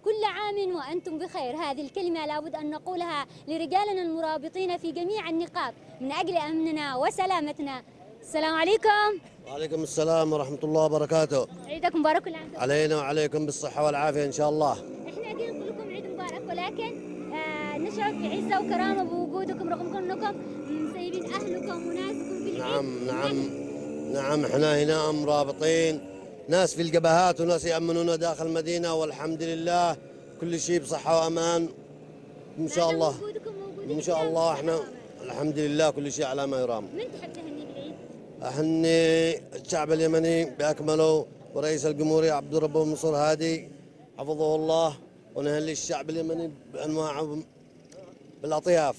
كل عام وأنتم بخير. هذه الكلمة لابد أن نقولها لرجالنا المرابطين في جميع النقاط من أجل أمننا وسلامتنا. السلام عليكم. وعليكم السلام ورحمة الله وبركاته. عيدكم مبارك كل عام علينا وعليكم بالصحة والعافية إن شاء الله. احنا أكيد نقول لكم عيد مبارك، ولكن نشعر بعزة وكرامة بوجودكم رغم أنكم سايبين أهلكم وناسكم في العيد. نعم احنا هنا مرابطين، ناس في الجبهات وناس يأمنونا داخل المدينة، والحمد لله كل شيء بصحة وأمان إن شاء الله. إن شاء الله احنا الحمد لله كل شيء على ما يرام. من تحب تهني بالعيد؟ أهني الشعب اليمني بأكمله ورئيس الجمهورية عبد الرب منصور هادي حفظه الله، ونهني الشعب اليمني بأنواعه بالأطياف،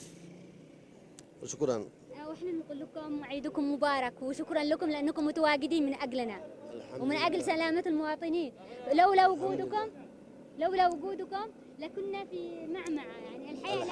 وشكرا. واحنا نقول لكم عيدكم مبارك وشكرا لكم لأنكم متواجدين من أجلنا ومن أجل سلامة المواطنين. لولا وجودكم لكنا في معمعة، يعني الحياة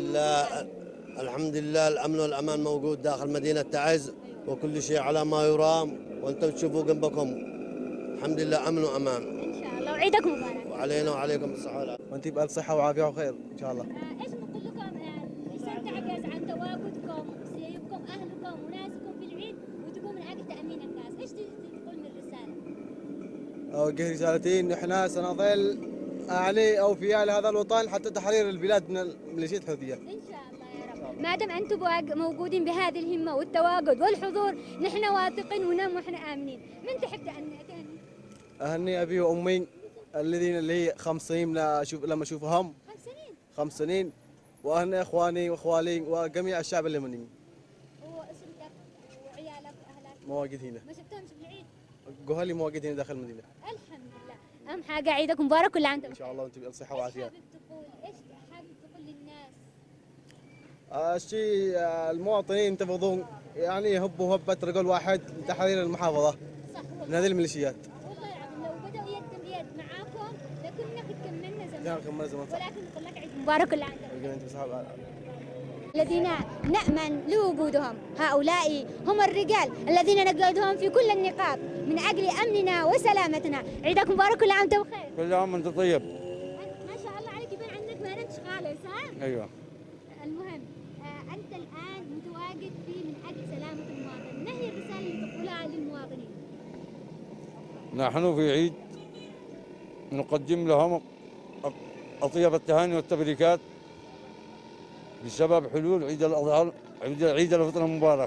الحمد لله الأمن والأمان موجود داخل مدينة تعز، وكل شيء على ما يرام وأنتم تشوفوا جنبكم. الحمد لله أمن وأمان إن شاء الله. وعيدكم مبارك. وعلينا وعليكم الصحة والعافية. وأنت بألف صحة وعافية وخير إن شاء الله. إيش نقول لكم؟ لسان تعجز عن تواجدكم وسيبكم أهلكم وناسكم في العيد وتقوم من أجل تأمين الناس. إيش تقول من الرسالة؟ أوجه رسالتين، نحن سنظل يعني أوفياء لهذا الوطن حتى تحرير البلاد من الميليشيات الحوثية. إن شاء الله يا رب. ما دام أنتم موجودين بهذه الهمة والتواجد والحضور نحن واثقين ونام وإحنا آمنين. من تحب تهني؟ أهني أبي وأمي الذين اللي هي 5 سنين لما أشوفهم 5 سنين، وأهني إخواني وأخوالي وجميع الشعب اليمني. وأسرتك وعيالك وأهلك مواجد هنا. ما شفتهمش بالعيد؟ جهالي مواجد هنا داخل المدينة. الحمد لله. أهم حاجة عيدك مبارك كل عام إن شاء الله وأنت بصحة وعافية. إيش حابب تقول للناس؟ الشيء المواطنين ينتفضون، يعني يهبوا هبة رجل واحد لتحرير المحافظة صح من هذه الميليشيات. والله العظيم لو بدأوا يد بيد معاكم لكنا كملنا زمان. ولكن نقول لك عيد مبارك كل عام. الذين نأمن لوجودهم هؤلاء هم الرجال الذين نجلدهم في كل النقاط من أجل أمننا وسلامتنا. عيدك مبارك كل عام وأنت بخير. كل عام وأنت طيب. ما شاء الله عليك، يبان عنك ما أنت خالص. ها؟ أيوه. المهم أنت الآن متواجد فيه من أجل سلامة المواطن، ما هي الرسالة اللي تقولها للمواطنين؟ نحن في عيد نقدم لهم أطيب التهاني والتبريكات بسبب حلول عيد الأضحى، عيد الفطر المبارك،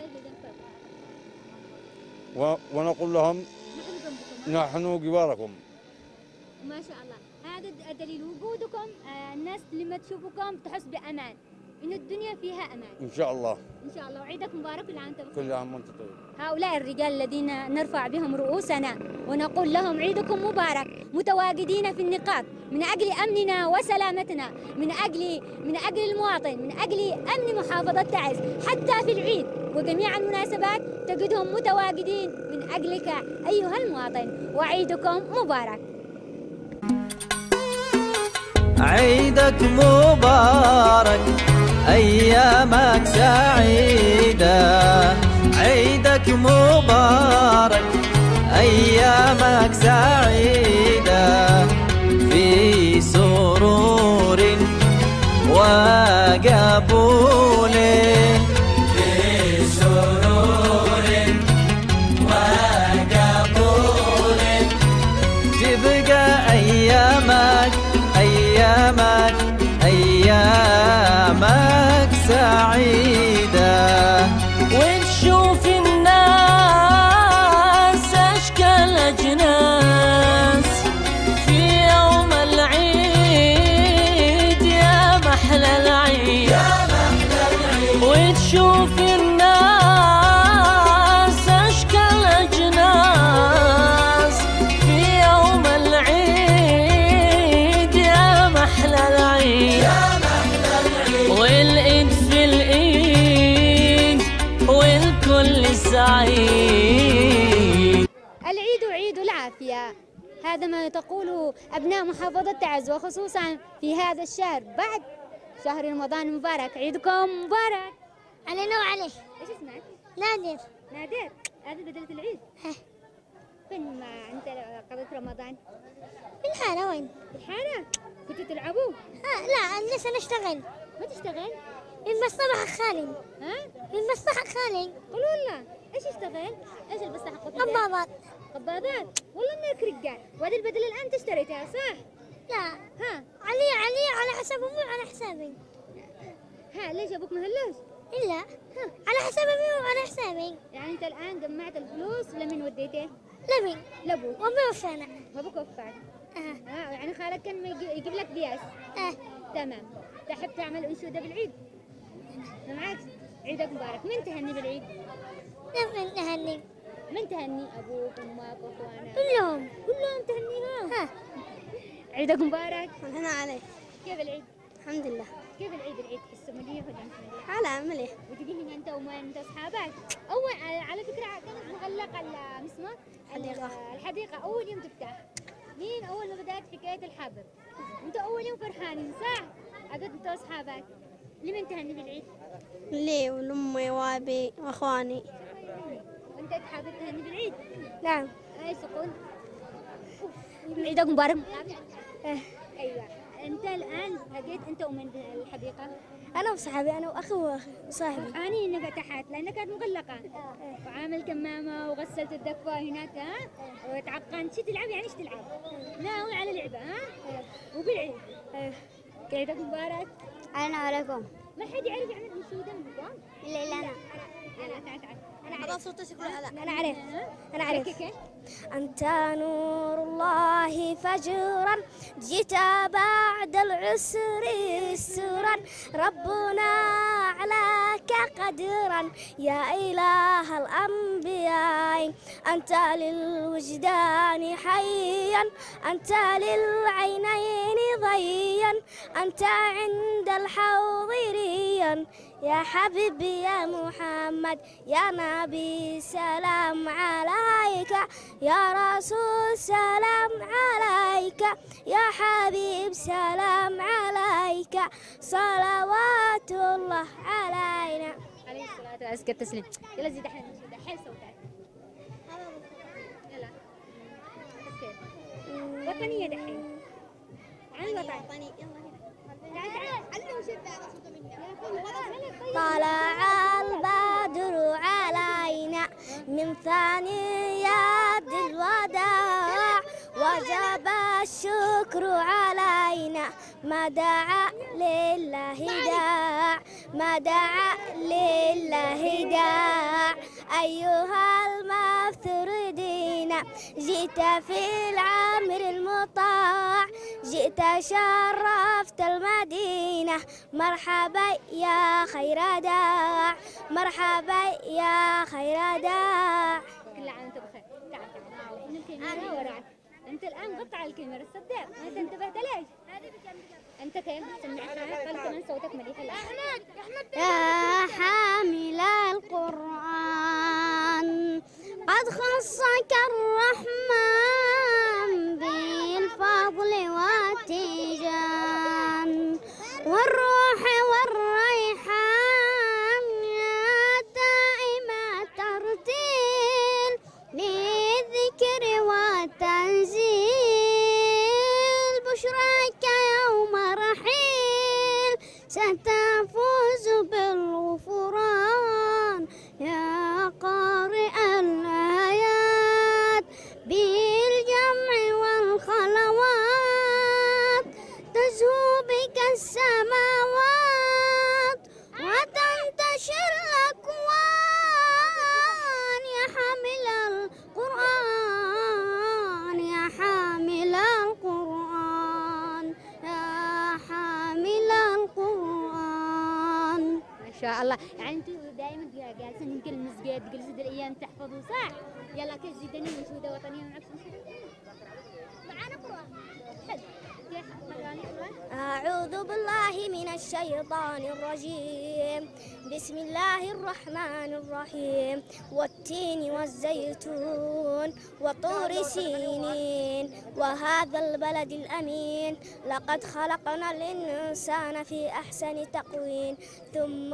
ونقول لهم نحن جواركم. ما شاء الله. هذا دليل وجودكم. الناس لما تشوفكم تحس بأمان، إن الدنيا فيها أمان. إن شاء الله. إن شاء الله. وعيدك مبارك كل عام وأنت بخير. كل عام وأنت طيب. هؤلاء الرجال الذين نرفع بهم رؤوسنا ونقول لهم عيدكم مبارك، متواجدين في النقاط من أجل أمننا وسلامتنا، من أجل المواطن، من أجل أمن محافظة تعز. حتى في العيد وجميع المناسبات تجدهم متواجدين من أجلك أيها المواطن. وعيدكم مبارك. عيدك مبارك، أيامك سعيدة. عيدك مبارك، أيامك سعيدة، في سرور وقبول، في سرور وقبول، تبقى أيامك سعيدة، ونشوف الناس أشكال أجناس في يوم العيد يا محلى العيد، ونشوف الناس أشكال أجناس في يوم العيد يا محلى العيد، والإيد في الإيد والكل سعيد. العيد عيد العافية، هذا ما تقوله أبناء محافظة تعز، وخصوصا في هذا الشهر بعد شهر رمضان المبارك. عيدكم مبارك علينا وعليك. ايش اسمك؟ نادر. نادر. هذه بدلة العيد. فين ما انت قضيت رمضان؟ في الحارة. وين؟ في الحارة؟ كنتوا تلعبوا؟ لا أنا لسه نشتغل. ما تشتغل؟ في مصلحة خالي. ها؟ في مصلحة خالي. قول والله. ايش يشتغل؟ ايش المصلحة قبضات؟ قباضات. قباضات؟ والله انك رجال، وهذه البدلة الآن اشتريتها صح؟ لا. ها؟ على حساب أمي وعلى حسابي. ها ليش أبوك مهلوش؟ إلا. على حساب أمي وعلى حسابي. يعني أنت الآن جمعت الفلوس لمن وديته؟ لمين؟ لأبوك. وأمي وفانا. وأبوك وفاك. يعني خالك كان يجيب لك بياس. تمام. تحب تعمل أنشودة بالعيد؟ معك؟ عيدك مبارك. من تهني بالعيد؟ لمن نهني؟ من تهني؟ أبوك وأمك وأخوانك؟ كلهم تهنيهم؟ عيدك مبارك. أنا عليك. كيف العيد؟ الحمد لله. كيف العيد تحسه مليح ولا مش مليح؟ على مليح. وتجي هنا انت وين انت اصحابك؟ اول على فكره كانت مغلقه اسمه الحديقه اول يوم تفتح. مين اول ما بدات حكايه الحبر؟ انتوا اول يوم فرحانين صح؟ عقد انت واصحابك. لمن تهني بالعيد؟ لي ولأمي وأبي وأخواني. وانت حابب تهني بالعيد؟ نعم. اي سكون. عيدك مبارك. ايوه. انت الان لقيت انت ومن الحديقه؟ أنا وصحابي، أنا وأخي وصاحبي. فرحانين انك فتحت لانها كانت مغلقه. وعامل كمامه وغسلت الدفه هناك ها؟ وتعقنت. شو تلعب يعني ايش تلعب؟ ناوي على لعبه ها؟ وبالعيد. عيدك مبارك. السلام عليكم. ما حد يعرف يعمل انشوده منكم؟ إلا أنا. تعال أنا عارف صوتك لا. أنا عارف. أنت نور الله فجرا، جئت بعد العسر يسرا، ربنا أعلاك قدرا يا إله الأنبياء. أنت للوجدان حيا، أنت للعينين ضيا، أنت عند الحوض ريا، يا حبيبي يا محمد يا نبي سلام عليك، يا رسول سلام عليك، يا حبيب سلام عليك، صلوات الله علينا. عليه الصلاة وأزكى التسليم. يلا زيد احنا نشوف حيل صوتك. يلا. اوكي. وطنية دحين. عن الوطن. طلع البدر علينا من ثنيات الوداع، وجب الشكر علينا ما دعا لله داع، ما دعا لله داع. أيها المفتردين جئت في العمر المطاع، جئت شرفت المدينة، مرحبا يا خير داع، مرحبا يا خير داع. كل عام وانت بخير. تعال إن الكاميرا وراك. أنت الآن غطى على الكاميرا الصدق. ما أنت انتبهت ليش؟ أنت كيف؟ سمعتها؟ قال كمان صوتك مليح الآن. يا حامل القرآن قد خصك الرحمن بالفضل والتيجان والروح والريحان، يا دائم الترتيل للذكر والتنزيل، بشراك يوم رحيل ستفوز بالغفران، يا قارئ الآيات بالجمع والخلوات، تزهو بك السماوات وتنتشر الأكوان، يا حامل القرآن، يا حامل القرآن، يا حامل القرآن. ما شاء الله. يعني أنتوا دائما جالسين يمكن المسجد جلسوا الأيام تحفظوا صح؟ يلا كيف زيدني منشودة وطنية معك معانا قرآن. حلو. أعوذ بالله من الشيطان الرجيم. بسم الله الرحمن الرحيم. والتين والزيتون وطور سينين وهذا البلد الأمين. لقد خلقنا الإنسان في أحسن تقويم ثم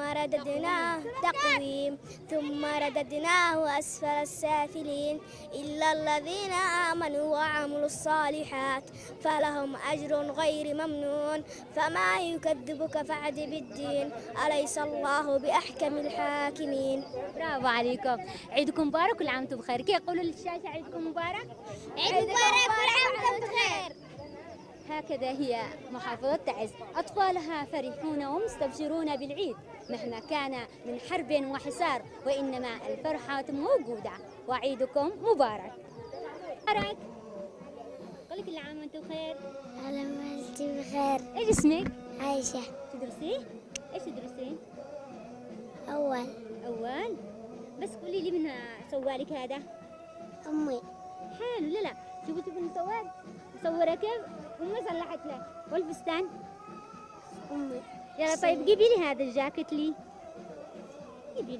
رددناه أسفل السافلين إلا الذين آمنوا وعملوا الصالحات فلهم أجر غير ممنون. فما يكذبك بعد بالدين أليس الله بأحكم الحاكمين. برافو عليكم. عيدكم مبارك كل عام وانتم بخير. كيف يقولوا للشاشة عيدكم مبارك؟ عيد مبارك كل عام وانتم بخير. هكذا هي محافظة تعز، أطفالها فرحون ومستبشرون بالعيد مهما كان من حرب وحصار، وإنما الفرحة موجودة. وعيدكم مبارك. مبارك. قولي كل عام وانتم بخير. أهلا وانتم بخير. ايش اسمك؟ عايشة. تدرسي؟ ايش تدرسين؟ أول. بس قولي لي من سوالك هذا؟ أمي. حلو. لا شوفي نسوار مصورة كيف وما صلحت له. والفستان؟ أمي. يلا طيب جيبي لي هذا الجاكيت لي. جيبي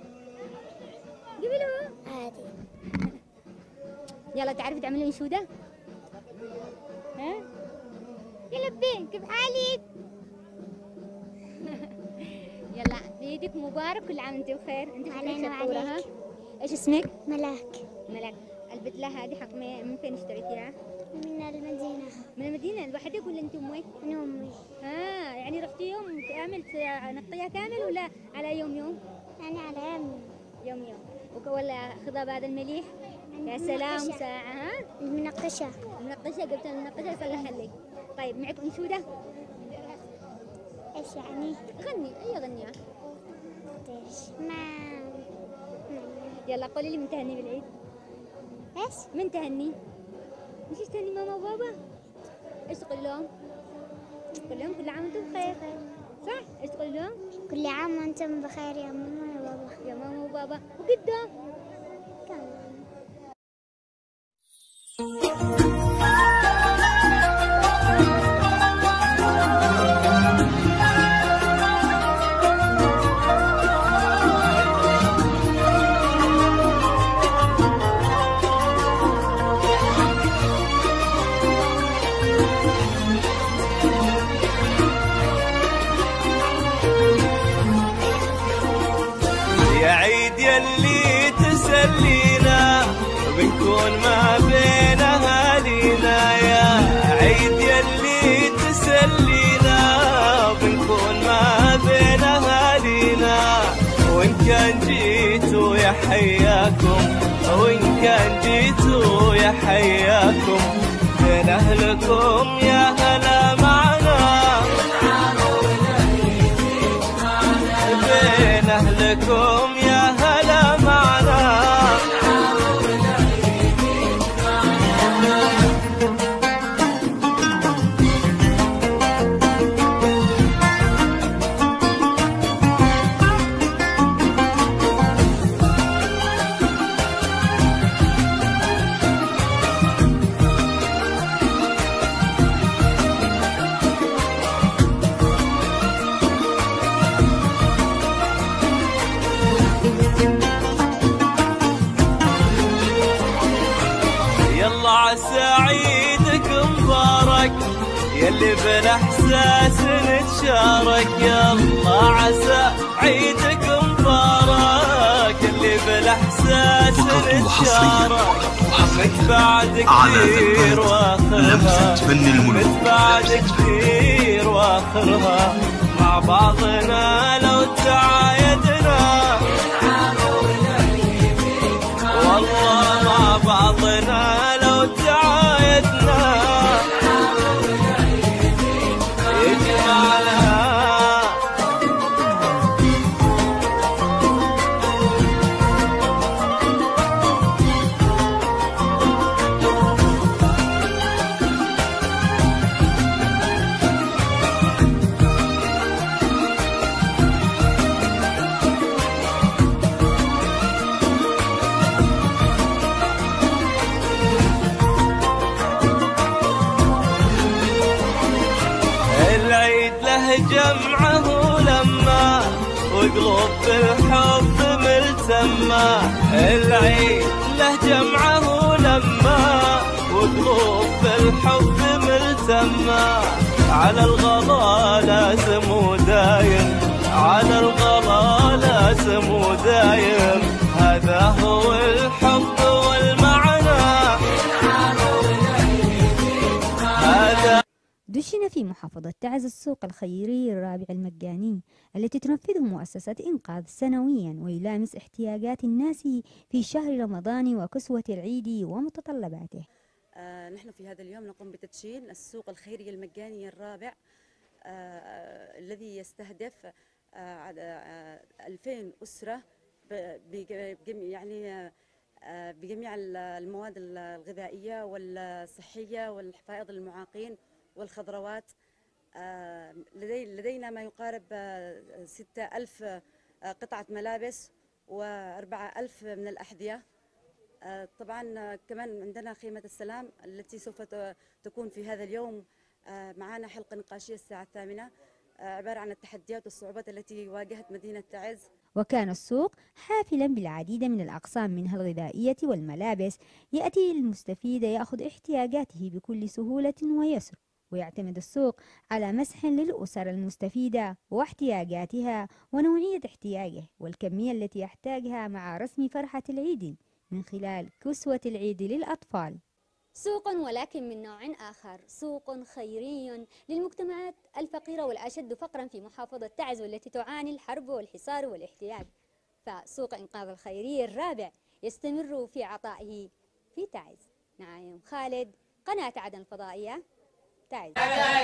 له عادي. يلا تعرفي تعملي انشودة؟ ها؟ يلا بين كيف حالك؟ يلا عيدك مبارك كل عام وانت بخير. انت علينا وعليك. ايش اسمك؟ ملاك. البدلة هذه حق من فين اشتريتيها؟ من المدينة. من المدينة لوحدك ولا انت امك؟ من أمي. يعني رحتي يوم كامل نقطيها كامل ولا على يوم؟ يعني على يوم ولا خضاب هذا المليح؟ يا سلام. ساعة. ها؟ المنقشة قبل المنقشة يصلحها لك. طيب معك انشودة؟ ايش يعني؟ غني أي غنية. ما يلا قولي لي من تهني بالعيد؟ ايش؟ من تهني؟ مش تهني ماما وبابا؟ ايش تقول لهم؟ تقول لهم كل عام وانتم بخير. صح؟ ايش تقول لهم؟ كل عام وانتم بخير يا ماما يا بابا. يا ماما وبابا وقدام يا عيد يلي تسلينا بنكون ما بين اهالينا. يا عيد يلي تسلينا بنكون ما بين اهالينا. وان كان جيتوا يا حياكم يا حياكم بين اهلكم يا هلا معنا. بين اهلكم يا هلا معنا. يلا عسى عيدك مبارك يلي بالاحساس نتشارك. يلا عسى عيدك مبارك يلي بالاحساس نتشارك. متبعد كثير واخرها متبعد كثير واخرها. مع بعضنا لو تعايدنا والله مع بعضنا لو تعايدنا يجمعنا. له جمعه لما وقلوب بالحب ملتمة. العيد له جمعه لما وقلوب بالحب ملتمة. على الغلا لازم ودايم، على الغلا لازم ودايم، هذا هو الحب والمعنى. دشن في محافظة تعز السوق الخيري الرابع المجاني التي تنفذه مؤسسة إنقاذ سنويا ويلامس احتياجات الناس في شهر رمضان وكسوة العيد ومتطلباته. نحن في هذا اليوم نقوم بتدشين السوق الخيري المجاني الرابع الذي يستهدف 2000 أسرة بجميع المواد الغذائية والصحية والحفائض للمعاقين والخضروات. لدينا ما يقارب 6000 قطعة ملابس و4000 من الأحذية. طبعا كمان عندنا خيمة السلام التي سوف تكون في هذا اليوم. معنا حلقة نقاشية الساعة 8 عبارة عن التحديات والصعوبات التي واجهت مدينة تعز. وكان السوق حافلا بالعديد من الأقسام منها الغذائية والملابس. يأتي المستفيد يأخذ احتياجاته بكل سهولة ويسر، ويعتمد السوق على مسح للأسر المستفيدة واحتياجاتها ونوعية احتياجه والكمية التي يحتاجها مع رسم فرحة العيد من خلال كسوة العيد للأطفال. سوق ولكن من نوع آخر، سوق خيري للمجتمعات الفقيرة والأشد فقرا في محافظة تعز والتي تعاني الحرب والحصار والاحتياج. فسوق إنقاذ الخيري الرابع يستمر في عطائه في تعز. نعيم خالد، قناة عدن الفضائية، تعز.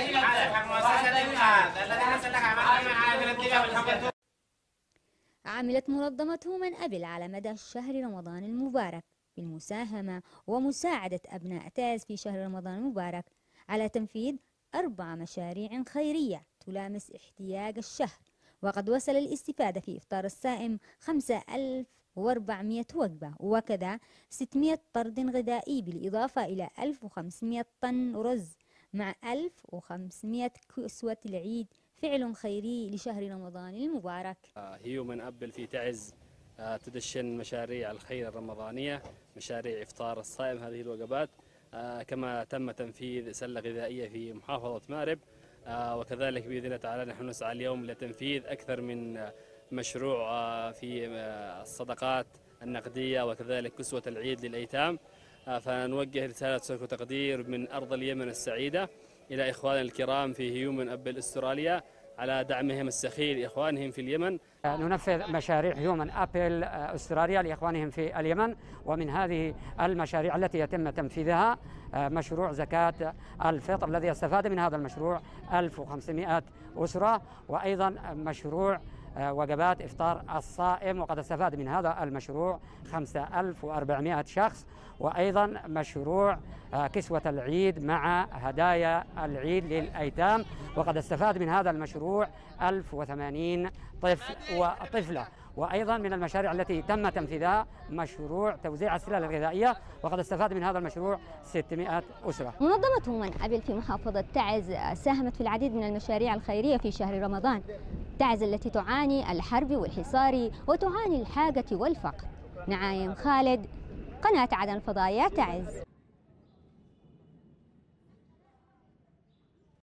عملت منظمة هومن أبل على مدى شهر رمضان المبارك بالمساهمة ومساعدة أبناء تعز في شهر رمضان المبارك على تنفيذ 4 مشاريع خيرية تلامس احتياج الشهر. وقد وصل الاستفادة في إفطار الصائم 5400 وجبة، وكذا 600 طرد غذائي، بالإضافة إلى 1500 طن رز مع 1500 كسوة العيد. فعل خيري لشهر رمضان المبارك. هيومن أبل في تعز تدشن مشاريع الخير الرمضانية، مشاريع إفطار الصائم هذه الوجبات، كما تم تنفيذ سلة غذائية في محافظة مأرب، وكذلك بإذن الله تعالى نحن نسعى اليوم لتنفيذ أكثر من مشروع في الصدقات النقدية وكذلك كسوة العيد للأيتام. فنوجه رسالة شكر وتقدير من أرض اليمن السعيدة إلى إخواننا الكرام في هيومن أبل أستراليا على دعمهم السخي لإخوانهم في اليمن. ننفذ مشاريع هيومن أبل أستراليا لإخوانهم في اليمن، ومن هذه المشاريع التي يتم تنفيذها مشروع زكاة الفطر الذي يستفاد من هذا المشروع 1500 أسرة، وأيضا مشروع وجبات إفطار الصائم وقد استفاد من هذا المشروع 5400 شخص، وأيضا مشروع كسوة العيد مع هدايا العيد للأيتام وقد استفاد من هذا المشروع 1080 طفل وطفلة. وأيضا من المشاريع التي تم تنفيذها مشروع توزيع السلال الغذائية وقد استفاد من هذا المشروع 600 أسرة. منظمة هومن أبل في محافظة تعز ساهمت في العديد من المشاريع الخيرية في شهر رمضان. تعز التي تعاني الحرب والحصار وتعاني الحاجة والفقر. نعايم خالد، قناة عدن الفضائية، تعز.